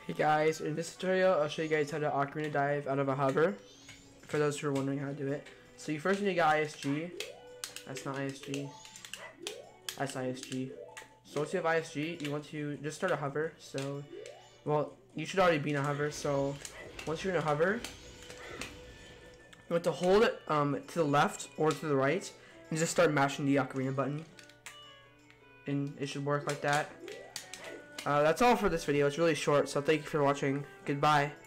Hey guys, in this tutorial I'll show you guys how to Ocarina Dive out of a hover, for those who are wondering how to do it. So you first need to get ISG. That's not ISG. That's ISG. So once you have ISG, you want to just start a hover. So, well, you should already be in a hover. So once you're in a hover, you want to hold it to the left or to the right and just start mashing the Ocarina button. And it should work like that. That's all for this video. It's really short, so thank you for watching. Goodbye.